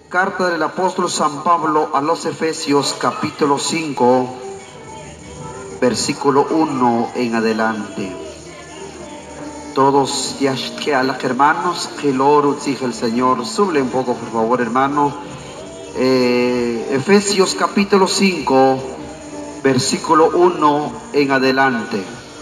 Carta del apóstol San Pablo a los Efesios, capítulo 5, versículo 1 en adelante. Todos ya que a los hermanos, que lo exige el Señor, suble un poco por favor hermano. Efesios capítulo 5, versículo 1 en adelante.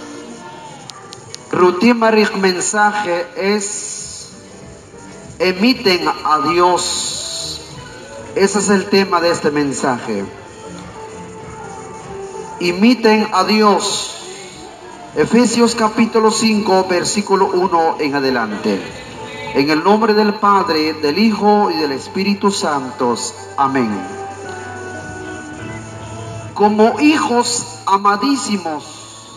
Rutimarich mensaje es: emiten a Dios. Ese es el tema de este mensaje. Imiten a Dios. Efesios capítulo 5, versículo 1 en adelante. En el nombre del Padre, del Hijo y del Espíritu Santo. Amén. Como hijos amadísimos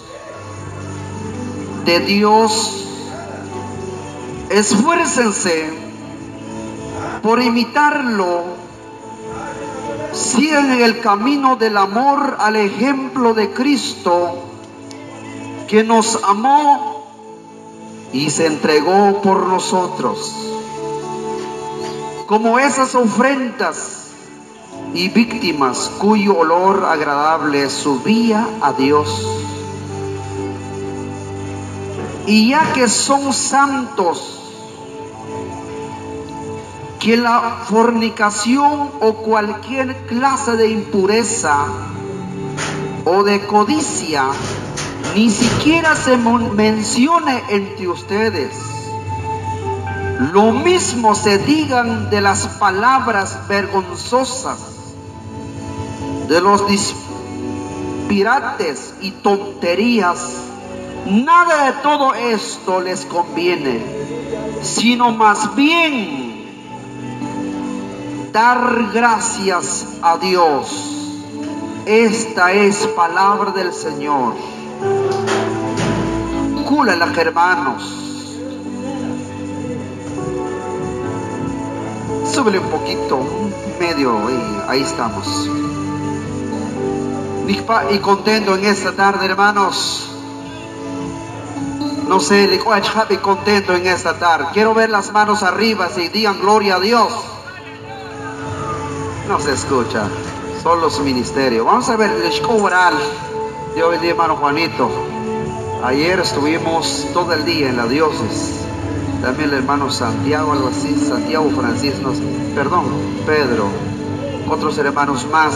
de Dios, esfuércense por imitarlo. Sigan en el camino del amor al ejemplo de Cristo, que nos amó y se entregó por nosotros. Como esas ofrendas y víctimas cuyo olor agradable subía a Dios. Y ya que son santos, que la fornicación o cualquier clase de impureza o de codicia ni siquiera se mencione entre ustedes. Lo mismo se digan de las palabras vergonzosas, de los disparates y tonterías. Nada de todo esto les conviene, sino más bien dar gracias a Dios. Esta es palabra del Señor. Cúlala, hermanos. Súbele un poquito, medio, ahí estamos. Y contento en esta tarde, hermanos. No sé, y contento en esta tarde. Quiero ver las manos arriba y digan gloria a Dios. No se escucha, solo su ministerio. Vamos a ver el escudo oral. Dios bendiga, hermano Juanito. Ayer estuvimos todo el día en la diócesis. También el hermano Santiago, algo así, Santiago Francisco, perdón, Pedro, otros hermanos más.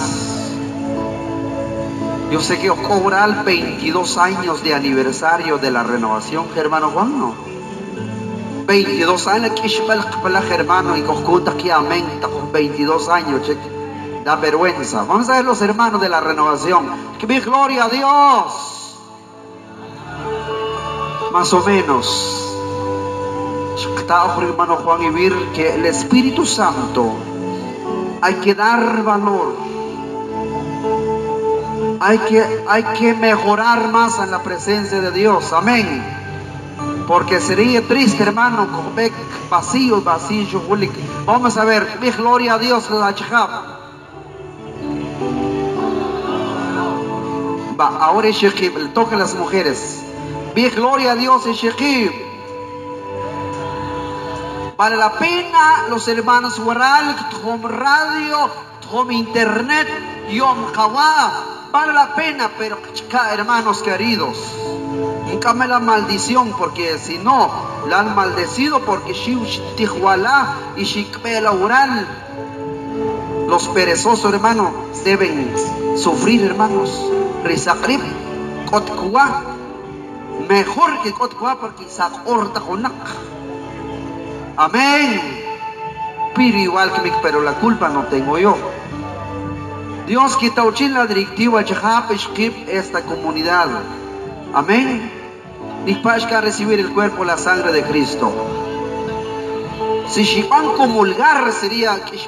Yo sé que oral 22 años de aniversario de la renovación, hermano Juan, ¿no? 22 años, hermano, y conjunta que amén, 22 años, da vergüenza. Vamos a ver los hermanos de la renovación. Que mi gloria a Dios. Más o menos. Está por hermano Juan y Vir que el Espíritu Santo hay que dar valor. Hay que mejorar más en la presencia de Dios. Amén. Porque sería triste, hermano, con vacío. Vamos a ver, mi gloria a Dios. Ahora es Shekib, le toca a las mujeres. Mi gloria a Dios es Shekib. Vale la pena, los hermanos Waral, Tom Radio, Tom Internet, Yom Kawa. Vale la pena, pero hermanos queridos, nunca me la maldición, porque si no, la han maldecido, porque Tijuala y Shikpela Ural, los perezosos, hermanos, deben sufrir, hermanos. Rizakrib, Kotkua, mejor que Kotkua, porque Isaac Horta Jonak. Amén. Pero igual que pero la culpa no tengo yo. Dios quita la directiva esta comunidad. Amén. Ni para recibir el cuerpo y la sangre de Cristo. Si van a comulgar sería que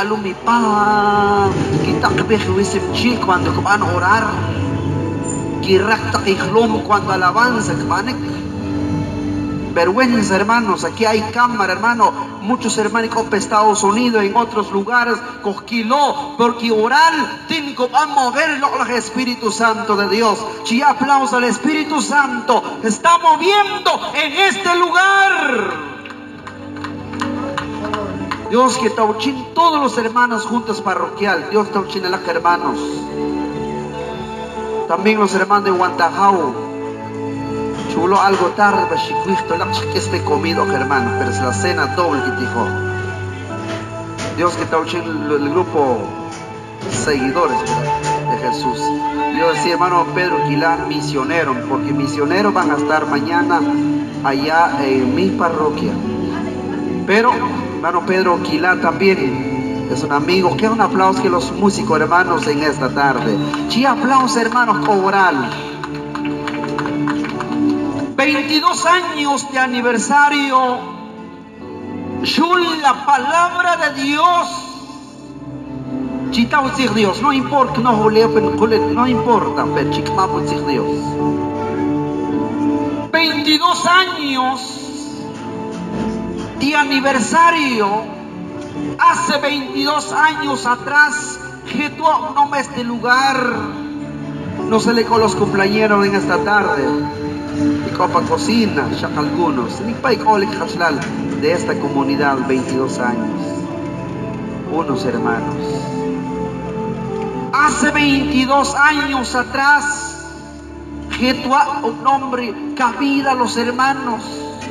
cuando van a orar, cuando alabanza, vergüenza, hermanos. Aquí hay cámara, hermano. Muchos hermanos en Estados Unidos, en otros lugares, coquiló, porque oral tiene que mover el Espíritu Santo de Dios. Si aplauso al Espíritu Santo, está moviendo en este lugar. Dios que tauchin todos los hermanos juntos parroquial. Dios tauchin a los hermanos. También los hermanos de Huantajau. Chulo algo tarde, que esté comido, hermano, pero es la cena doble que dijo. Dios que tauchin el grupo seguidores de Jesús. Yo decía, hermano Pedro Quilán, misionero, porque misioneros van a estar mañana allá en mi parroquia. Pero hermano Pedro Quilán también es un amigo. Que un aplauso que los músicos hermanos en esta tarde. Sí, aplausos hermanos Coral. 22 años de aniversario. La palabra de Dios. Dios, no importa, no importa, pero Dios. 22 años de aniversario. Hace 22 años atrás, que tú no este lugar, no se le con los cumpleaños en esta tarde. Y copa cocina, ya algunos, ni de esta comunidad, 22 años. Unos hermanos. Hace 22 años atrás, que tú un nombre cabida a los hermanos.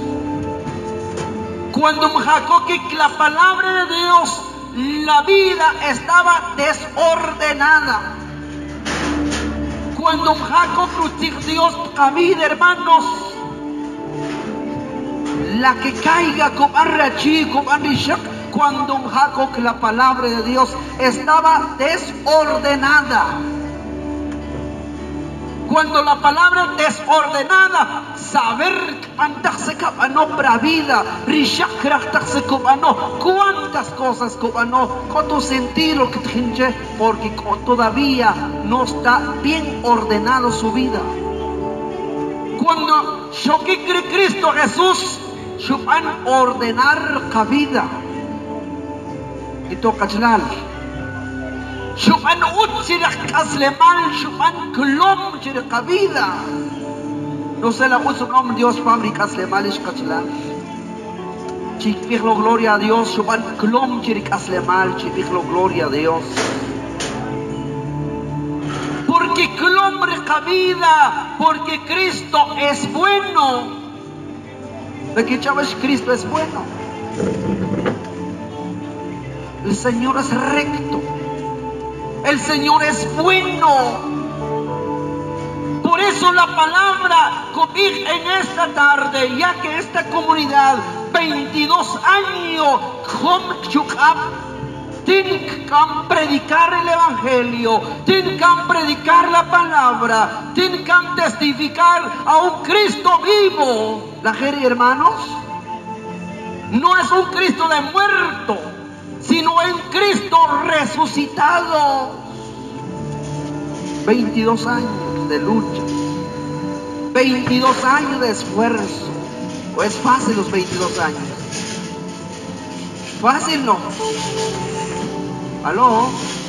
Cuando Jacob que la palabra de Dios, la vida estaba desordenada. Cuando Jacob Dios cabida, hermanos, la que caiga con arrachi, con arishak. Cuando Jacob la palabra de Dios estaba desordenada. Cuando la palabra desordenada, saber cuántas vida, cuántas cosas con tu sentido que te, porque todavía no está bien ordenado su vida. Cuando yo que cree Cristo Jesús, van a ordenar la vida. Y toca chalal. Shuban utsirach aslemal, shuban klom chirka vida. No se la usa nombre Dios fabrica aslemal es cachalal. Chipiglo gloria a Dios, shuban klom chirka aslemal, chipiglo gloria a Dios. Porque klom reka vida, porque Cristo es bueno. ¿De qué chavas Cristo es bueno? El Señor es recto. El Señor es bueno. Por eso la palabra conmigo en esta tarde, ya que esta comunidad, 22 años, tienen que predicar el Evangelio, tienen que predicar la palabra, tienen que testificar a un Cristo vivo. La gente, hermanos, no es un Cristo de muerto, sino en Cristo resucitado. 22 años de lucha, 22 años de esfuerzo. ¿O es fácil los 22 años? Fácil no. ¿Aló?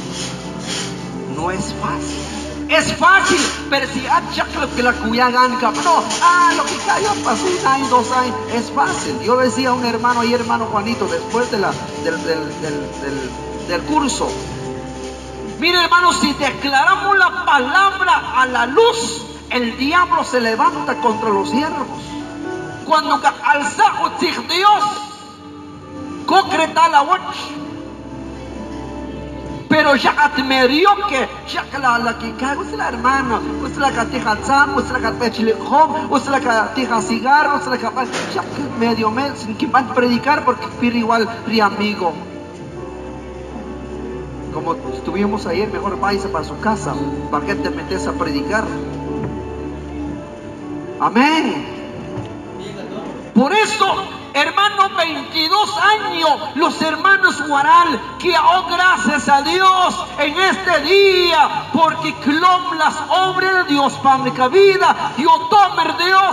No es fácil. Es fácil, pero si lo que la cuyagan, no, lo que cayó pasó 1 año, 2 años, es fácil. Yo decía a un hermano y hermano Juanito, después de del curso, mire hermano, si declaramos la palabra a la luz, el diablo se levanta contra los siervos. Cuando alzamos Dios, concreta la watch. Pero ya admirió que ya la que cae, usted la hermana, usted la que teja tzam, usted la que pechilejom, usted la que teja cigarro, usted la que ya medio sin que van a predicar porque pide igual ri amigo. Como estuvimos ayer, mejor váyase para su casa, ¿para qué te metes a predicar? Amén. Por eso, hermano, 22 años, los hermanos Guaral, que oh gracias a Dios en este día, porque clom las obras de Dios, Padre vida, y otomer Dios.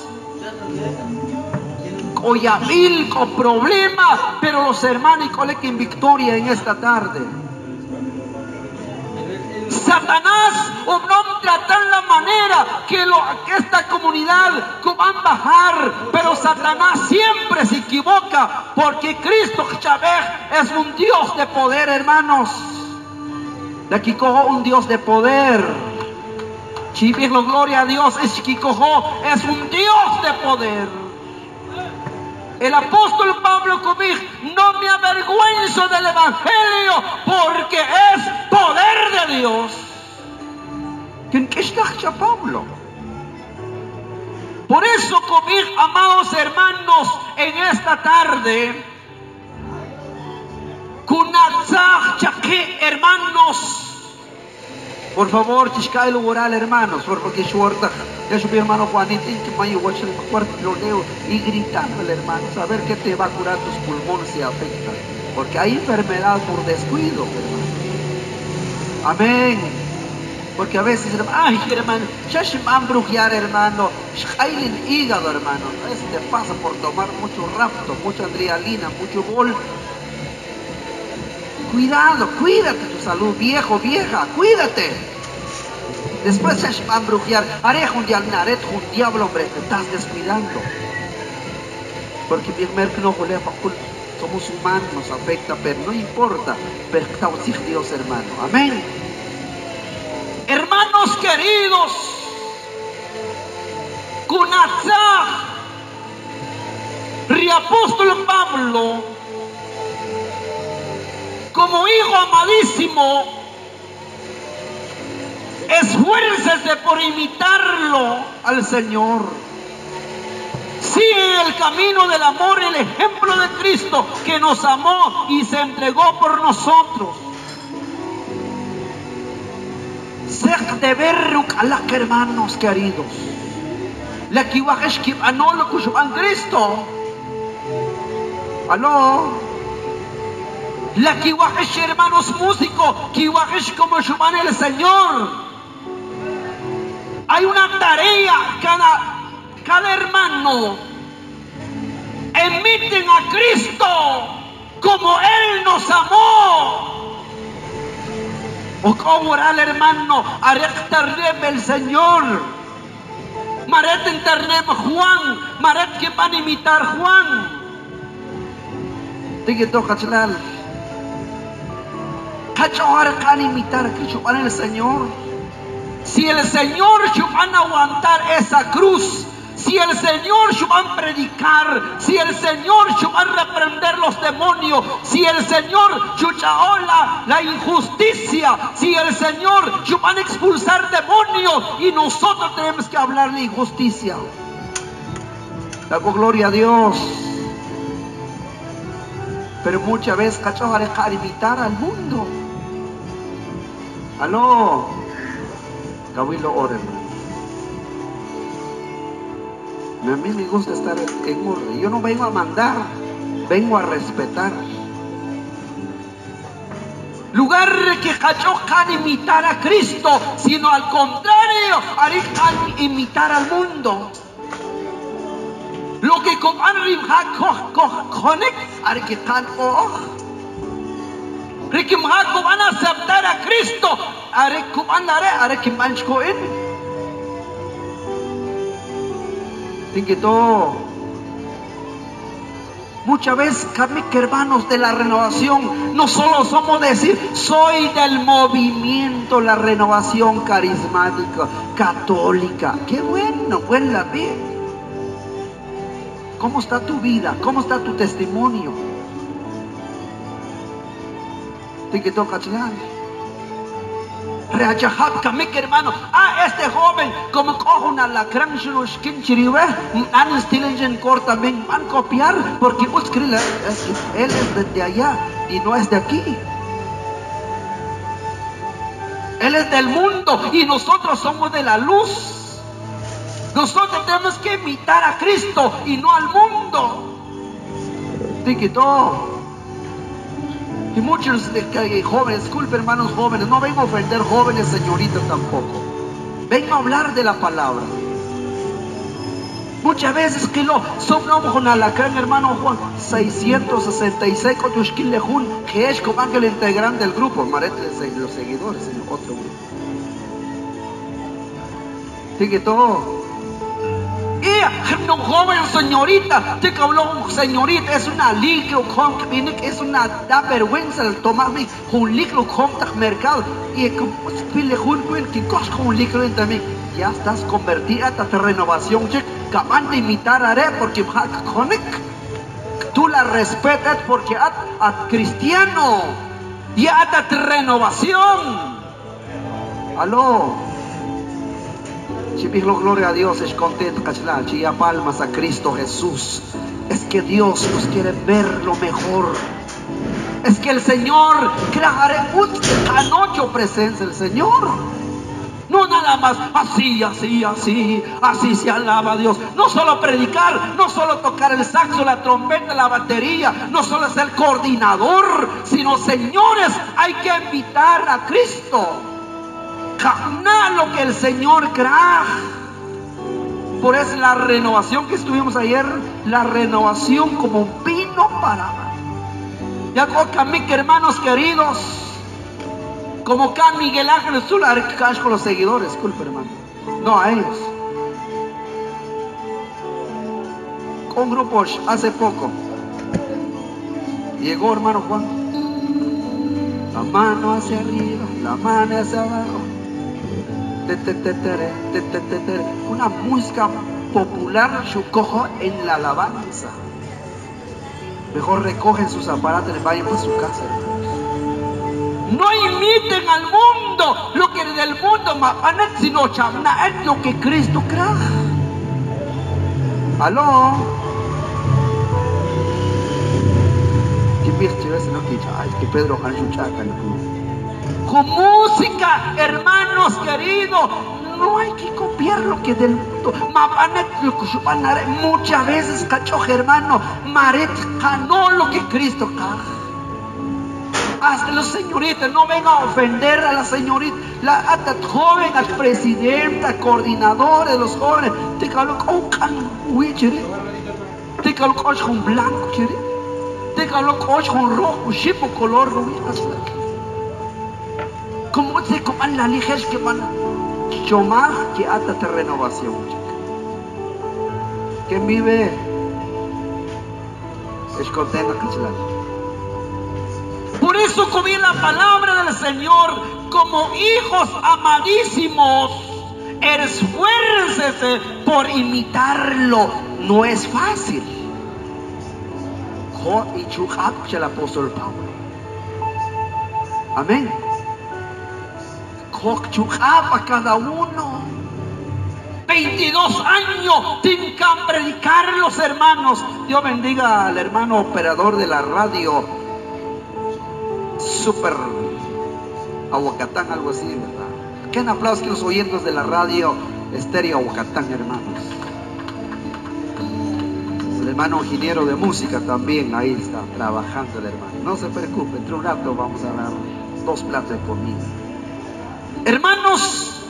Oyamil con problemas, pero los hermanos y colegas en victoria en esta tarde. Satanás obró de tal manera que esta comunidad van a bajar, pero Satanás siempre se equivoca, porque Cristo es un Dios de poder, hermanos. De aquí cojo un Dios de poder. Chiviglo, gloria a Dios. Es un Dios de poder. El apóstol Pablo conmigo: no me avergüenzo del evangelio, porque es poder de Dios. ¿Quién está Pablo? Por eso conmigo, amados hermanos, en esta tarde, hermanos, por favor, chiscail oral, hermanos, porque es mi hermano Juanito, que me ayudó el cuarto y gritándole, hermanos, a ver qué te va a curar tus pulmones si afectan, porque hay enfermedad por descuido, hermano. Amén. Porque a veces, ay, hermano, ya se van a brujear, hermano, hay el hígado, hermano, a veces te pasa por tomar mucho rapto, mucha adrenalina, mucho gol. Cuidado, cuídate tu salud, viejo, vieja, cuídate. Después se van a brujear. Haré un diablo, hombre, te estás descuidando. Porque somos humanos, nos afecta, pero no importa. Pero Dios, hermano. Amén. Hermanos queridos, Apóstol Pablo, como hijo amadísimo, esfuércese por imitarlo al Señor. Sigue el camino del amor, el ejemplo de Cristo, que nos amó y se entregó por nosotros. Ser de ver a la que, hermanos queridos, la que anolo kushuban Cristo. Aló. La que hermanos músicos, que como shuban el Señor. Hay una tarea, cada hermano emiten a Cristo como Él nos amó. O como orar, hermano, arectarle el Señor. Maret internet Juan, Maret que van a imitar Juan. Tiene que tocar chalal. Cachorra can imitar a Cristo para el Señor. Si el Señor van a aguantar esa cruz, si el Señor va a predicar, si el Señor va a reprender los demonios, si el Señor la injusticia, si el Señor va a expulsar demonios, y nosotros tenemos que hablar de injusticia. Damos gloria a Dios. Pero muchas veces cachorra dejar imitar al mundo. Aló. Cabildo orden. A mí me gusta estar en orden. Yo no vengo a mandar, vengo a respetar. Lugar que can imitar a Cristo, sino al contrario, can imitar al mundo. Lo que con van a aceptar a Cristo, muchas veces, hermanos, de la renovación, no solo somos decir, soy del movimiento, la renovación carismática, católica. Qué bueno, buena vida. ¿Cómo está tu vida? ¿Cómo está tu testimonio? Te toca chilar. Hermano, este joven, como cojo una lacran, corta, van a copiar, porque él es de allá y no es de aquí. Él es del mundo y nosotros somos de la luz. Nosotros tenemos que imitar a Cristo y no al mundo. Y muchos jóvenes, disculpe hermanos jóvenes, no vengo a ofender jóvenes señoritas tampoco. Vengo a hablar de la palabra. Muchas veces que lo somos con alacrán, hermano Juan 666 con Tushkilejun, que es como ángel integrante del grupo, marete de los seguidores en otro grupo. Sigue todo. Y un joven señorita, te habló señorita, es una ligro con es una da vergüenza el tomarme un ligro con mercado. Y como pile que coges con un ligro también. Ya estás convertida a tu renovación, chico. Acaban de imitar a Are porque tú la respetas porque a cristiano ya a tu renovación. Aló. Si gloria a Dios, es contento, si ya palmas a Cristo Jesús. Es que Dios nos quiere ver lo mejor. Es que el Señor creará anoche presencia el Señor. No nada más así se alaba a Dios. No solo predicar, no solo tocar el saxo, la trompeta, la batería, no solo ser coordinador, sino, señores, hay que invitar a Cristo. Jamás lo que el Señor crea. Por eso la renovación que estuvimos ayer, la renovación como un vino para ya que hermanos queridos, como acá Miguel Ángel Zular con los seguidores, disculpe hermano, no a ellos. Con grupos hace poco llegó hermano Juan, la mano hacia arriba, la mano hacia abajo, una música popular chucojo en la alabanza. Mejor recogen sus aparatos y vayan para su casa, hermanos. No imiten al mundo lo que del mundo sino es lo que Cristo crea. Aló. Que Pedro con música, hermanos queridos, no hay que copiar lo que del mundo. Muchas veces, cacho hermano, Maret ganó lo que Cristo crea. Hasta los señoritas, no vengan a ofender a la señorita, la joven, al presidente, al coordinador de los jóvenes. Te calo con blanco, te calo con rojo, chipo color rubí. Como se coman la ligera que van a chomar que hasta te renovación. ¿Quién vive? Es contento, cachelado. Por eso comí la palabra del Señor como hijos amadísimos. Esfuércese por imitarlo. No es fácil. El apóstol Pablo. Amén. A cada uno. 22 años sin predicar los hermanos. Dios bendiga al hermano operador de la radio. Super Aguacatán, algo así, ¿verdad? ¿Qué aplausos que los oyentes de la radio estéreo Aguacatán, hermanos? El hermano ingeniero de música también ahí está trabajando el hermano. No se preocupe, entre un rato vamos a dar 2 platos de comida. Hermanos,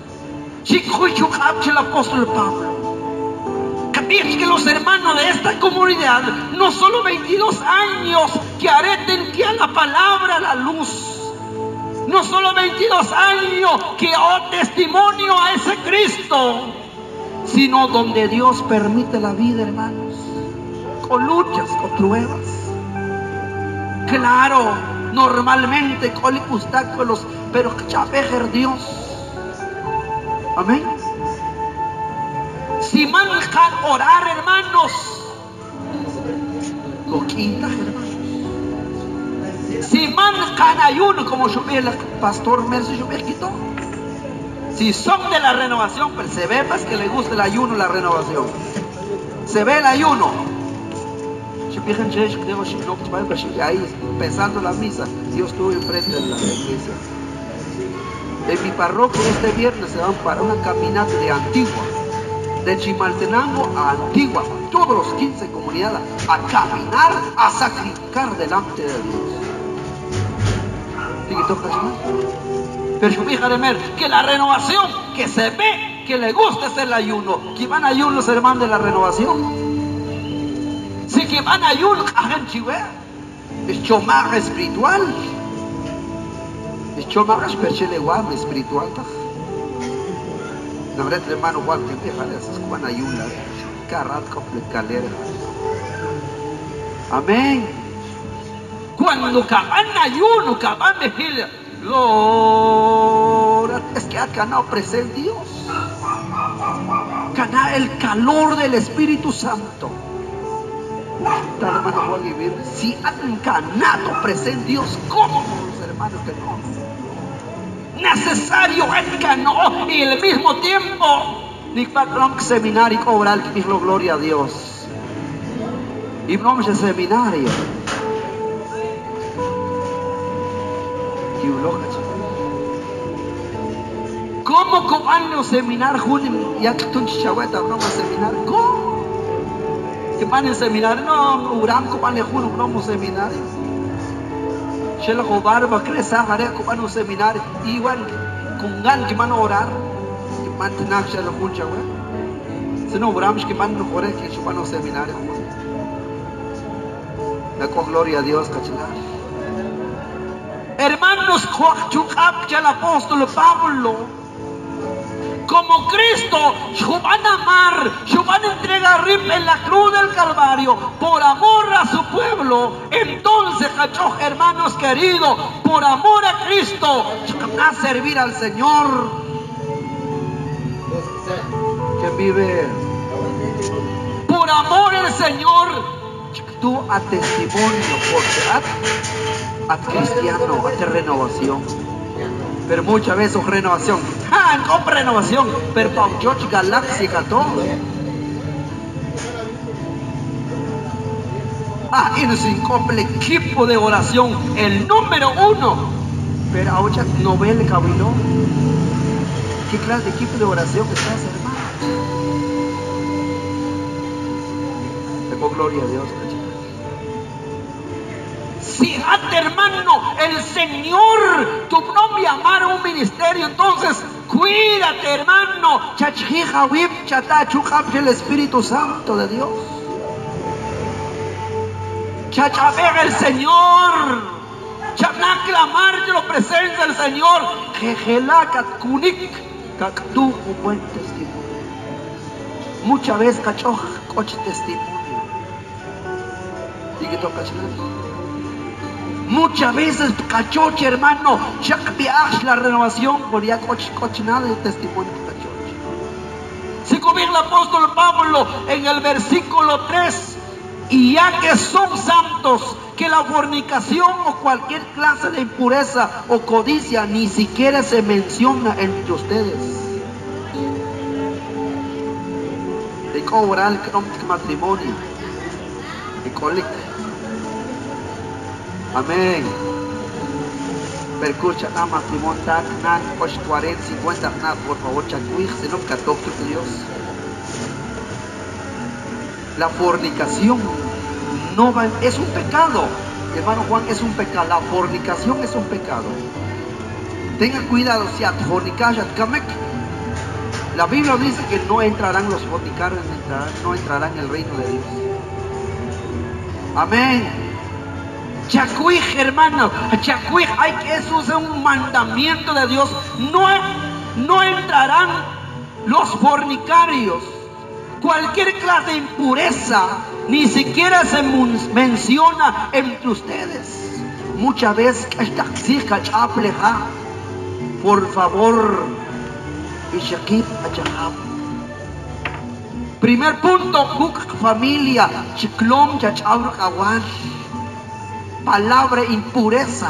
el apóstol Pablo. Que los hermanos de esta comunidad, no solo 22 años que areten que a la palabra la luz, no solo 22 años que testimonio a ese Cristo, sino donde Dios permite la vida, hermanos, con luchas, con pruebas. Claro, normalmente con obstáculos, pero ya vejer Dios. Amén. Si manejan orar, hermanos, lo quita, hermanos. Si manejan ayuno, como yo vi el pastor Merce, yo me quitó. Si son de la renovación, pero se ve pues que le gusta el ayuno, la renovación. Se ve el ayuno. Ahí pensando la misa, yo estuve enfrente de la iglesia. En mi parroquia este viernes se van para una caminata de Antigua. De Chimaltenango a Antigua, todos los 15 comunidades a caminar, a sacrificar delante de Dios. Pero yo fíjate que la renovación que se ve que le gusta hacer el ayuno. Que van a ayuno los hermanos de la renovación. Si que van a ayuno, es chomaga espiritual. Es chomaga espiritual. La verdad, hermano Juan, que me jale esas van a ayuno. Carrat completo. Amén. Cuando caban ayuno, caban vigilia, es que acá no presenta Dios. Acá el calor del Espíritu Santo. Tal hermano Juan y vivir. Si acá no presenta Dios, ¿cómo los hermanos que no? Necesario acá no. Y al mismo tiempo, ni para seminario cobrar que dijo gloria a Dios. Y vamos al seminario. ¿Cómo coman los seminarios? Ya que tú chichahueta, vamos a seminar. ¿Cómo? ¿Que van a seminar? No, Uram, coman le juro, vamos a seminar. Shela Jobarba, Cresa, Jarea, coman un seminario. Igual, con gan que van a orar. Que van a tener Shela Junchahueta. Si no, Uram, que van a orar, que van a seminar. La gloria a Dios, cachilar. Hermanos, el apóstol Pablo, como Cristo, van a amar, van a entregar en la cruz del Calvario por amor a su pueblo. Entonces, hermanos queridos, por amor a Cristo, van a servir al Señor. Que vive por amor al Señor, tú a testimonio, porque a cristiano, a renovación. Pero muchas veces renovación, no renovación, pero para George Galaxy todo. Y nos incumple el equipo de oración, el número 1. Pero ahora no ve el cabildo. ¿Qué clase de equipo de oración estás, hermano? Tengo gloria a Dios. Si hermano, el Señor, tu nombre amar un ministerio, entonces cuídate, hermano. El Espíritu Santo de Dios. Chachabega el Señor. Chacna clamar de la presencia del Señor. Jejelakat kunik. Tú un buen testimonio. Muchas veces cacho coche testimonio. Dígito cachilando. Muchas veces cachoche, hermano, la renovación por ya coche nada de testimonio cachoche. Si comienza el apóstol Pablo en el versículo 3, y ya que son santos, que la fornicación o cualquier clase de impureza o codicia ni siquiera se menciona entre ustedes. De cobrar el matrimonio, de colecta. Amén. Percucha a matrimonio, nan, 40, 50, por favor, chacuij, si no, catocto de Dios. La fornicación no va, es un pecado. Hermano Juan, es un pecado. La fornicación es un pecado. Tenga cuidado, si at fornicas, la Biblia dice que no entrarán los fornicarios, no entrarán en el reino de Dios. Amén. Chacuij, hermano, chacuij, eso es un mandamiento de Dios. No entrarán los fornicarios. Cualquier clase de impureza ni siquiera se menciona entre ustedes. Muchas veces, por favor, primer punto, familia, chiklom, chachaurukawan. Palabra impureza.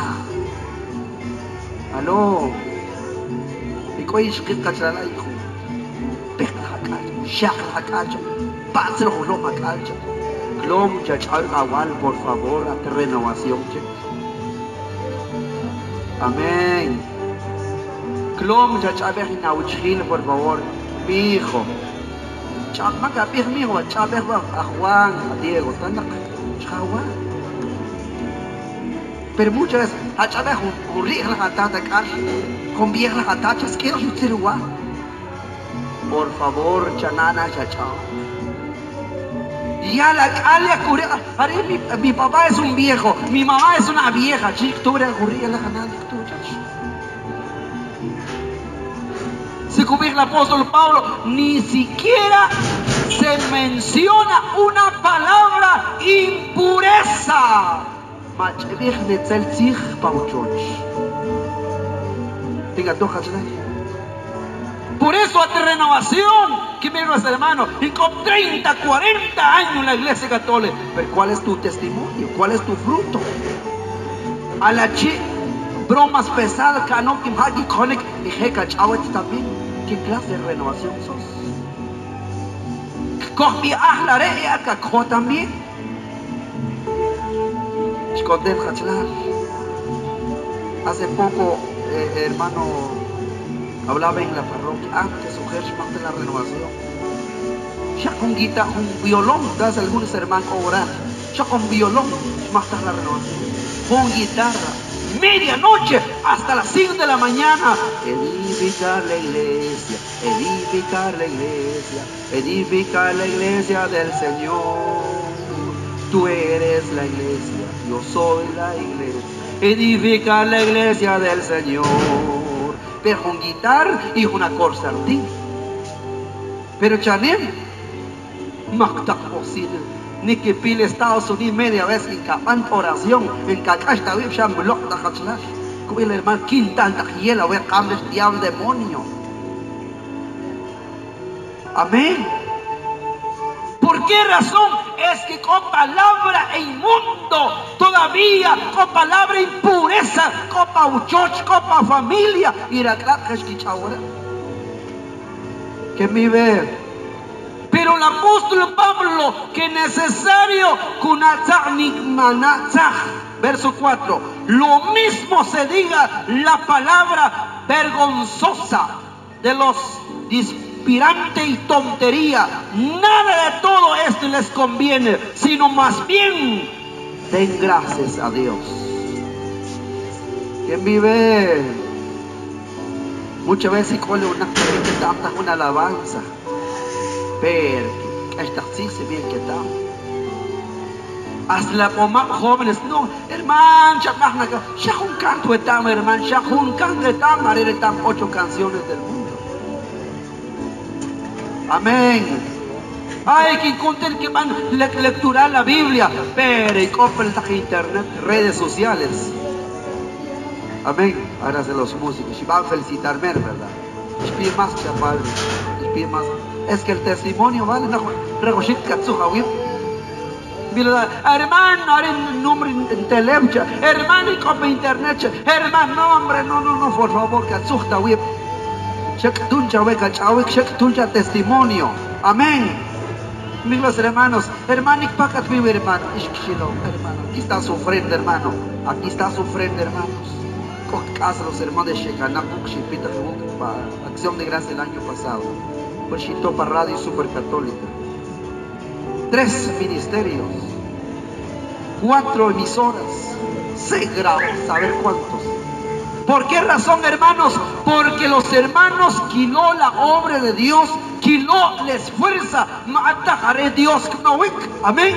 Aló. Y coy shkit kachala hijo. Pekla hakacha, shakla hakacha, pasel holo hakacha. Glom chachal awal, por favor, a renovación. Amén. Glom chachal hinauchil, por favor, mi hijo. Chamaca pih mi hijo, chabeh a Juan, a Diego, tanak, chawan. Pero muchas veces, hachada con rieg la hatata cal, con vieja la hatacha, es que no se lo va. Por favor, chanana, chachao. Ya la calia cure. Mi papá es un viejo, mi mamá es una vieja. Chictura, gurría la canal, según el apóstol Pablo, ni siquiera se menciona una palabra impureza. Por eso ante renovación, que me digo, hermano, y con 30, 40 años en la iglesia católica. Pero ¿cuál es tu testimonio? ¿Cuál es tu fruto? A la bromas pesadas, también. ¿Qué clase de renovación sos? También. Hace poco, hermano, hablaba en la parroquia antes de la renovación. Ya con guitarra, con violón, das algunos hermanos orar. Ya con violón, más tarde la renovación. Con guitarra, medianoche hasta las 5 de la mañana. Edificar la iglesia, edificar la iglesia, edificar la iglesia del Señor. Tú eres la iglesia, yo soy la iglesia. Edificar la iglesia del Señor. Pero con guitarra y una corsardín. Pero chanem, macta posible. Ni que pile Estados Unidos media vez en capan oración, en cacasta vib sham block da khachla. Como el hermano quintal da hiela ve cambia el diablo demonio. Amén. ¿Por qué razón? Es que con palabra inmundo, todavía con palabra impureza, con pauchoch, con familia, y la que me ve. Pero el apóstol Pablo, que es necesario, verso 4, lo mismo se diga la palabra vergonzosa de los dispirante y tontería. Nada de todo esto les conviene, sino más bien den gracias a Dios. ¿Quién vive? Muchas veces con una alabanza. Pero esta sí se ve que está. Hasta la jóvenes, no, hermano, ya un canto de tam, hermano, ya un canto de tam, haré tam 8 canciones del mundo. Amén. Hay que encontrar que van a lecturar la Biblia, pero y compren internet, redes sociales. Amén. Ahora se los músicos, y van a felicitarme, ¿verdad? Ich pide más que padre, ich pide más. Es que el testimonio vale no recoger katsuha wip. Hermano, haré nombre en teléfono, hermano y copa internet, hermano, no hombre, no, por favor, katsuha wip. Check tuncha weka chawek, check tuncha testimonio. Amén. Mis hermanos, hermano, pacat vive, hermano. Hermano, aquí está su ofrenda, hermano. Aquí está su ofrenda, hermanos. Casa los hermanos de Shekanapuk, Shipita, para Acción de Gracia el año pasado. Por Shitopa Radio Super Católica. 3 ministerios, 4 emisoras, 6 grados, saber cuántos. ¿Por qué razón, hermanos? Porque los hermanos quiló la obra de Dios, quiló la esfuerza, matajaré Dios. Amén.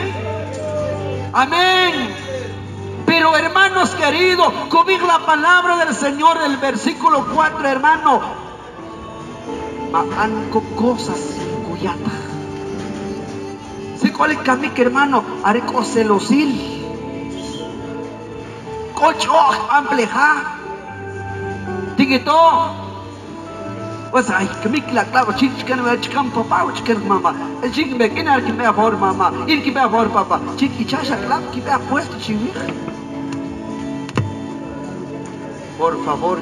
Amén. Pero hermanos queridos, conmigo la palabra del Señor del versículo 4, hermano, con cosas cuyata. ¿Se cuál es camino, hermano? Haré celosil, cocho ampleja, tiguito. Pues ay, que me clavo, chicken me chicken papá, chicken mamá, el chicken me quiere que me favor mamá, ir que me favor papá, chiqui chacha clavo que me ha puesto chiwi. Por favor,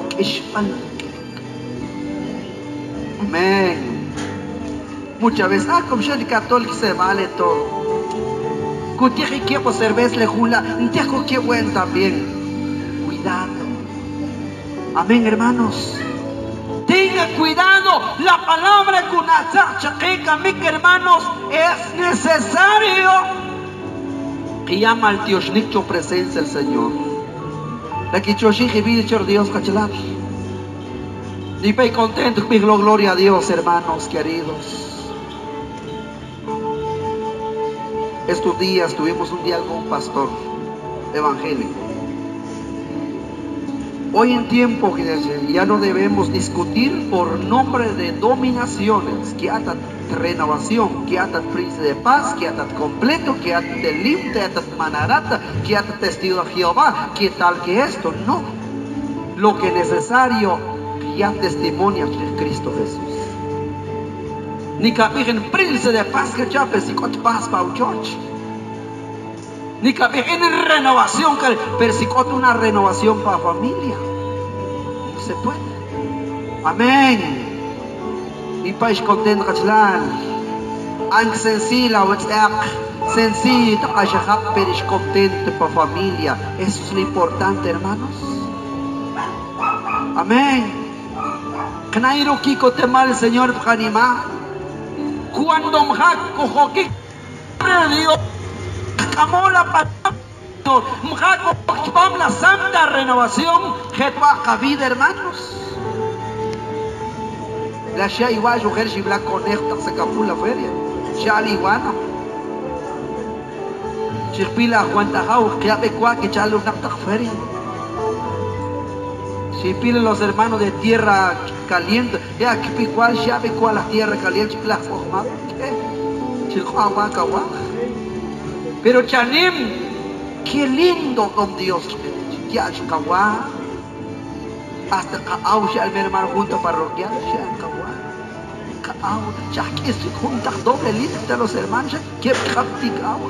amén. Muchas veces, como yo el católico se vale todo. Cutieje que por cerveza le jula, tejo que bueno también. Cuidado. Amén, hermanos. Tenga cuidado, la palabra con chaqueca, mis hermanos, es necesario que llama al Dios nicho presencia el Señor. La que yo dije, vi Dios cachelar. Y pe contento, gloria a Dios, hermanos queridos. Estos días tuvimos un diálogo con un pastor evangélico. Hoy en tiempo ya no debemos discutir por nombre de dominaciones, que hasta renovación, que hasta príncipe de paz, que hasta completo, que hasta lim, que hasta manarata, que hasta testigo de Jehová, que tal que esto, no. Lo que es necesario, que ya testimonia de Cristo Jesús. Ni capijen príncipe de paz que ya persicot paz para George. Ni capijen renovación que persicot una renovación para familia. No se puede. Amén. Y país contento cachlan. Ang sencilla WhatsApp. Sencillo, ajajak perish contento para familia. Eso es lo importante, hermanos. Amén. Knairo kiko temal Señor Pjanima. Cuando mjak cojo que Dios camola para mjak la santa renovación jetwa vida, hermanos. La Shia igual mujer si bla conecta se capula feria. Shali iguana. Chirpila aguanta jau que abe kwa que chalo una feria. Si piden los hermanos de tierra caliente, ya que picual ya ve cuál la tierra caliente, la forma, pero Chanim, qué lindo con Dios, ya Chukawá, hasta Kaau, ya el hermano junto parroquial, ya Kaau, ya que se junta doble línea de los hermanos, que practicamos.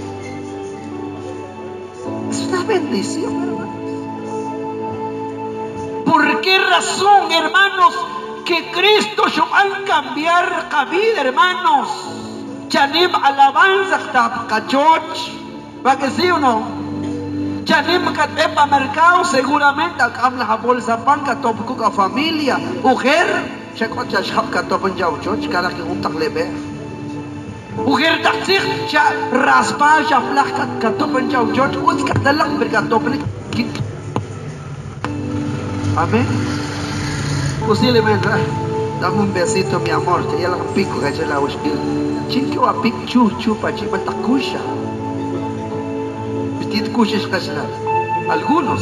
Es una bendición, hermano. ¿Por qué razón, hermanos, que Cristo va a cambiar la vida, hermanos? Chanim alabanza hasta cachoch, ¿va que sí o no? Chanim catepa mercado, seguramente acá la bolsa pan catop cuca familia, mujer, chacocha shap catop en jauchoch, cada que un taglebe. Mujer taxir, cha raspa, cha flach catop en jauchoch, un catalak bercatop en. Amén. Posiblemente, dame un besito, mi amor, que ya la pico, que ya la huespil. Chinque a pic chu pa chipa takusha. Vestit kushes kashnal. Algunos.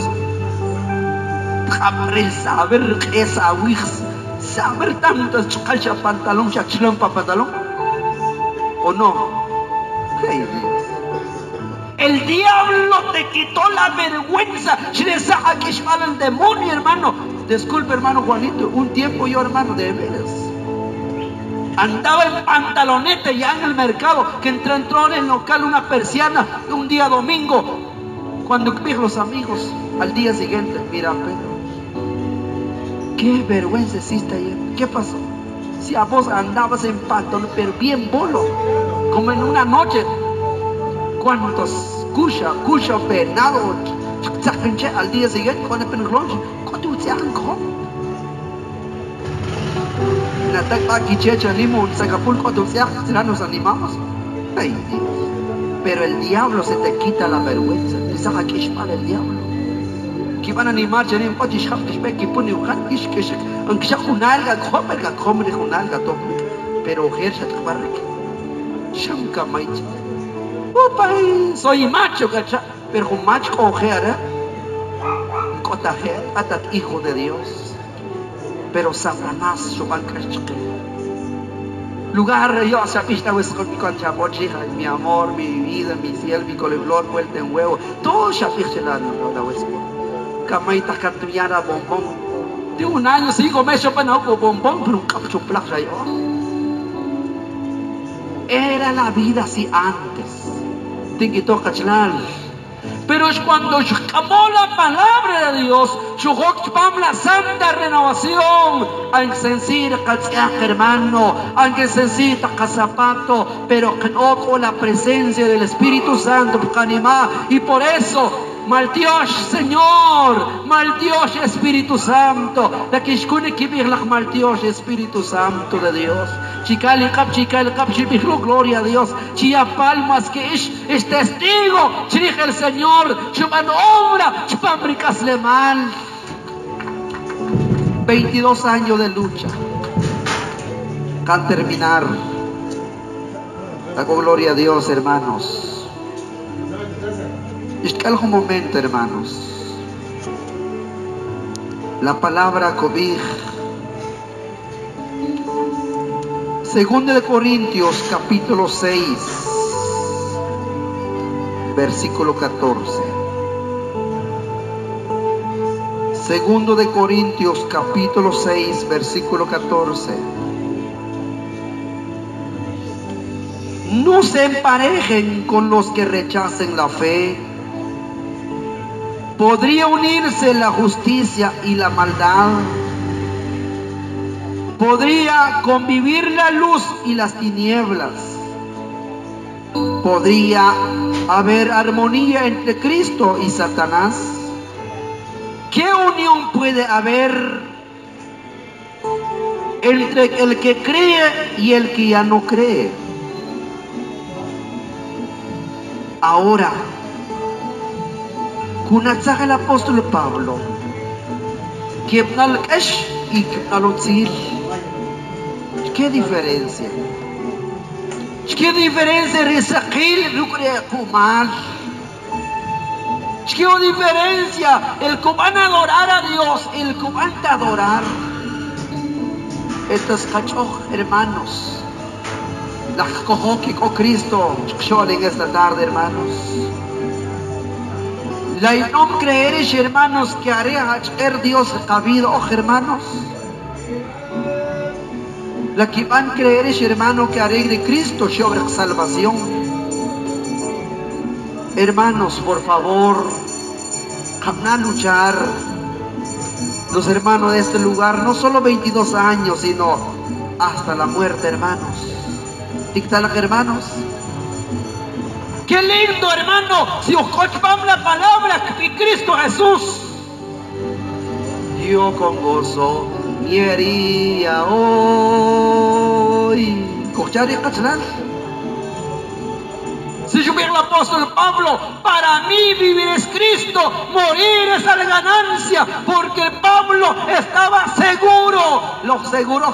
April saber esa wix, saber tanto chkalcha pantalón, chachlón pa pantalón. ¿O no? Hey, Dios. El diablo te quitó la vergüenza. El demonio, hermano. Disculpe, hermano Juanito. Un tiempo yo, hermano, de veras, andaba en pantalonete ya en el mercado, que entró en el local una persiana un día domingo. Cuando vi los amigos, al día siguiente, mira, Pedro, qué vergüenza hiciste ayer. ¿Qué pasó? Si a vos andabas en pantalón, pero bien bolo, como en una noche. ¿Cuántos cucha penado al día siguiente con el penglonche? ¿Cuánto se han comido? Natak aquí checha limo sacapulco cuánto nos animamos. Ay Dios. Pero el diablo se te quita la vergüenza. Esa aquí es para el diablo. Que van a animar chenim pati shaf que que pone un han que aunque sea junalga comer junalga todo. Pero ejerce tu barriga. Shanka maichi. Soy macho, ¿cachai? Pero un macho ojera, cotajer, atat hijo de Dios. Pero Satanás, su banca lugar, yo sapista, con mi concha, mi amor, mi vida, mi cielo, mi coliflor, vuelta en huevo, todo sapista la Camaita cantillana bombón. De un año, 5 meses, para no bombón, pero un cacho plaza yo. Era la vida así antes. Pero es cuando llamó la palabra de Dios, la santa renovación, aunque sencilla, hermano, aunque sencilla, zapato, pero con la presencia del Espíritu Santo, y por eso, mal Dios, Señor, mal Dios, Espíritu Santo, la que escuche que vir la mal Dios, Espíritu Santo de Dios. Chicali cap, gloria a Dios. Chia palmas que es testigo, dirige el Señor, chupan obra, chupan bricas le mal. 22 años de lucha. Al terminar, hago gloria a Dios, hermanos. Es que algún momento, hermanos, la palabra cobij, 2 de Corintios capítulo 6, versículo 14. 2 de Corintios capítulo 6, versículo 14. No se emparejen con los que rechacen la fe. ¿Podría unirse la justicia y la maldad? ¿Podría convivir la luz y las tinieblas? ¿Podría haber armonía entre Cristo y Satanás? ¿Qué unión puede haber entre el que cree y el que ya no cree? Ahora, kunatzah el apóstol Pablo, kibnal kesh y kibnal utzil. ¿Qué diferencia? ¿Qué diferencia risaqil lucre kumal? ¿Qué diferencia el que van a adorar a Dios, el que van a adorar? Estos cachos, hermanos, la cojoque con Cristo, en esta tarde, hermanos. La no creeréis, hermanos, que haré a Dios cabido, hermanos. La que van a creer, hermano, que haré de Cristo sobre salvación. Hermanos, por favor, a luchar. Los hermanos de este lugar, no solo 22 años, sino hasta la muerte, hermanos. Dictalag, hermanos. Qué lindo, hermano, si escuchamos la palabra de Cristo Jesús. Yo con gozo iría hoy. Si yo viera el apóstol Pablo, para mí vivir es Cristo, morir es la ganancia, porque Pablo estaba seguro. Los seguros,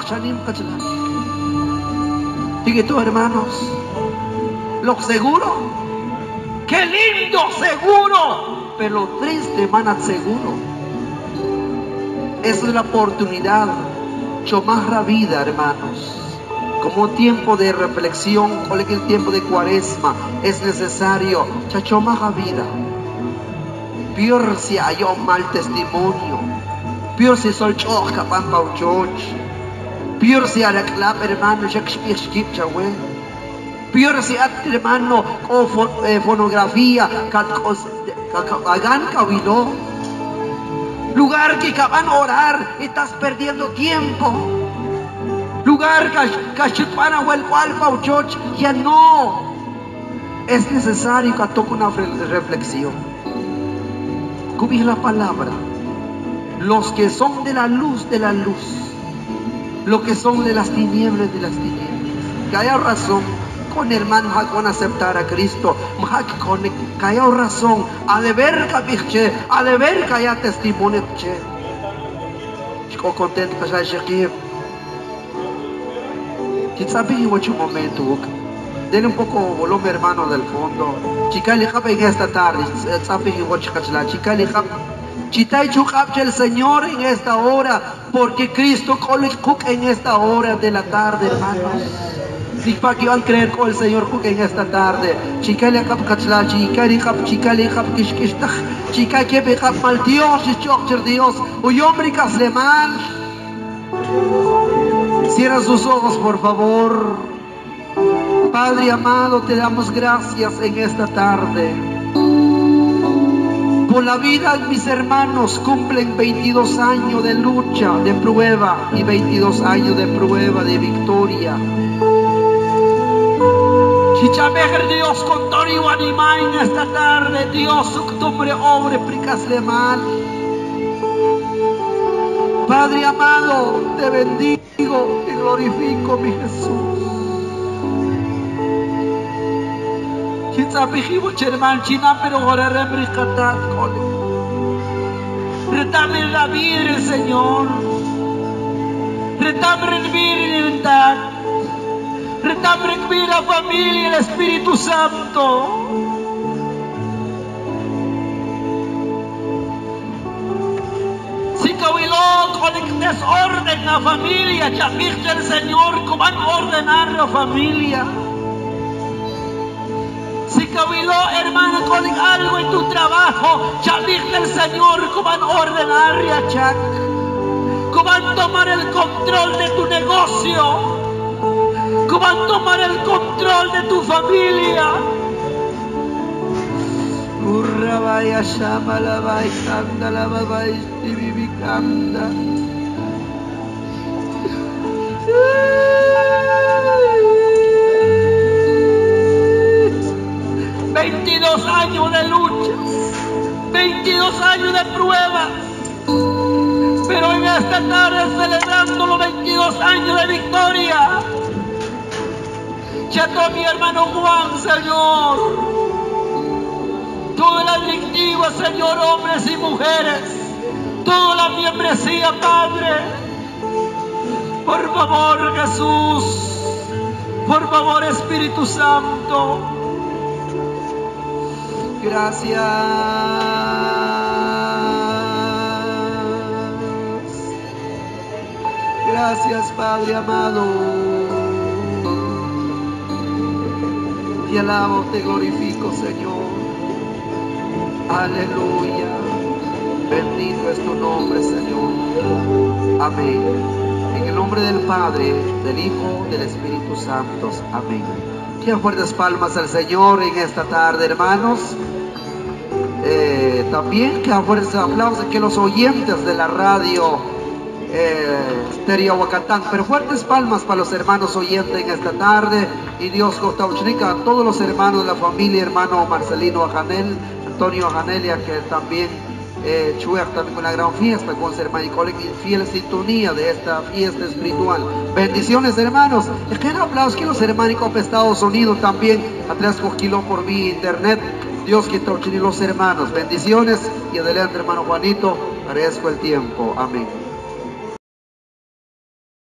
sigue tú, hermanos. Los seguros. Qué lindo, seguro. Pero triste, manat seguro. Esa es la oportunidad. Chomar la vida, hermanos. Como tiempo de reflexión, como el tiempo de cuaresma, es necesario chachomar la vida. Peor si hay un mal testimonio. Peor si soy choca, pan pauchoch. Peor si a la clap, hermano, peor si a hermano, o fonografía, hagan cabilo. Lugar que acaban orar, estás perdiendo tiempo. Lugar que o el cual pauchoch, ya no. Es necesario que toque una reflexión. Cubrir la palabra. Los que son de la luz, los que son de las tinieblas, que haya razón con hermano con aceptar a Cristo, que haya razón a de ver que haya testimonio. Chico contento que haya aquí. Quizá en un momento, denle un poco volumen, hermano, del fondo. Chica le en esta tarde, chica le Chitay chukapche el Señor en esta hora, porque Cristo en esta hora de la tarde, hermanos. Si para que van a creer con el Señor en esta tarde. Chica le cap kachla, chica le cap kishkishtach, chica que be cap mal Dios, Dios, uy hombre casleman. Cierra sus ojos, por favor. Padre amado, te damos gracias en esta tarde. Por la vida de mis hermanos, cumplen 22 años de lucha, de prueba, y 22 años de prueba, de victoria. Chichamejer Dios con todo y animal en esta tarde, Dios, su nombre obre, pricasle mal. Padre amado, te bendigo y glorifico, mi Jesús. Retame la vida del Señor. Retambre la familia, el Espíritu Santo. Si cabiló con el desorden la familia, ya viste el Señor cómo van a ordenar la familia. Si cabiló, hermana, con algo en tu trabajo, ya viste el Señor cómo van a ordenar ya, Chac. Cómo van a tomar el control de tu negocio. Cómo van a tomar el control de tu familia. Urra vaya llama la vaya canta la vaya vivi canta. 22 años de lucha, 22 años de pruebas, pero en esta tarde celebrando los 22 años de victoria. Ya todo mi hermano Juan, Señor, toda la directiva, Señor, hombres y mujeres, toda la membresía, Padre, por favor, Jesús, por favor, Espíritu Santo, gracias. Gracias, Padre amado. Te alabo, te glorifico, Señor. Aleluya. Bendito es tu nombre, Señor. Amén. En el nombre del Padre, del Hijo, del Espíritu Santo. Amén. Qué fuertes palmas al Señor en esta tarde, hermanos. También que fuertes aplausos que los oyentes de la radio Stereo Huacatán, pero fuertes palmas para los hermanos oyentes en esta tarde. Y Dios Costauchnica, a todos los hermanos de la familia, hermano Marcelino Ajanel, Antonio Ajanelia, que también Chuec también con la gran fiesta con su hermano y colega en fiel sintonía de esta fiesta espiritual. Bendiciones, hermanos. Es que un aplauso que los hermanos de Estados Unidos también a 3 kilos por vía internet. Dios que los hermanos. Bendiciones y adelante, hermano Juanito. Agradezco el tiempo. Amén.